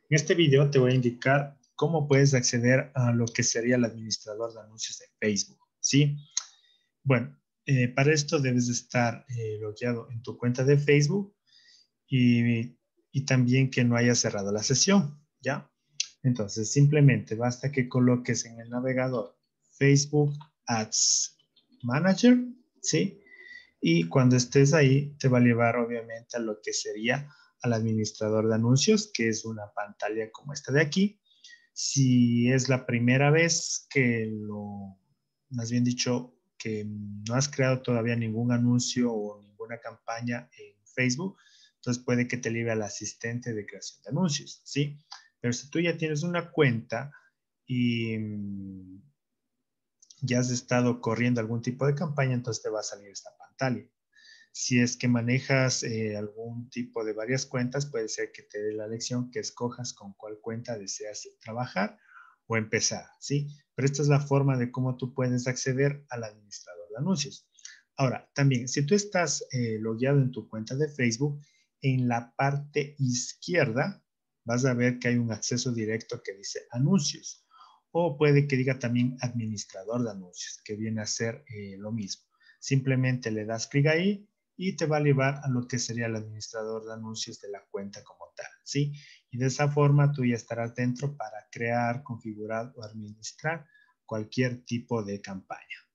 En este video te voy a indicar cómo puedes acceder a lo que sería el administrador de anuncios de Facebook, ¿sí? Bueno, para esto debes de estar logueado en tu cuenta de Facebook y también que no hayas cerrado la sesión, ¿ya? Entonces, simplemente basta que coloques en el navegador Facebook Ads Manager, ¿sí? Y cuando estés ahí, te va a llevar obviamente a lo que sería al administrador de anuncios, que es una pantalla como esta de aquí. Si es la primera vez más bien dicho, que no has creado todavía ningún anuncio o ninguna campaña en Facebook, entonces puede que te lleve al asistente de creación de anuncios, ¿sí? Pero si tú ya tienes una cuenta y ya has estado corriendo algún tipo de campaña, entonces te va a salir esta pantalla. Si es que manejas algún tipo de varias cuentas, puede ser que te dé la lección que escojas con cuál cuenta deseas trabajar o empezar, ¿sí? Pero esta es la forma de cómo tú puedes acceder al administrador de anuncios. Ahora, también, si tú estás logueado en tu cuenta de Facebook, en la parte izquierda vas a ver que hay un acceso directo que dice anuncios. O puede que diga también administrador de anuncios, que viene a ser lo mismo. Simplemente le das clic ahí y te va a llevar a lo que sería el administrador de anuncios de la cuenta como tal, ¿sí? Y de esa forma tú ya estarás dentro para crear, configurar o administrar cualquier tipo de campaña.